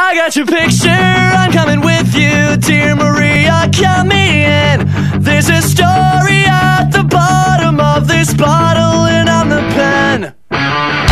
I got your picture, I'm coming with you. Dear Maria, count me in. There's a story at the bottom of this bottle, and I'm the pen.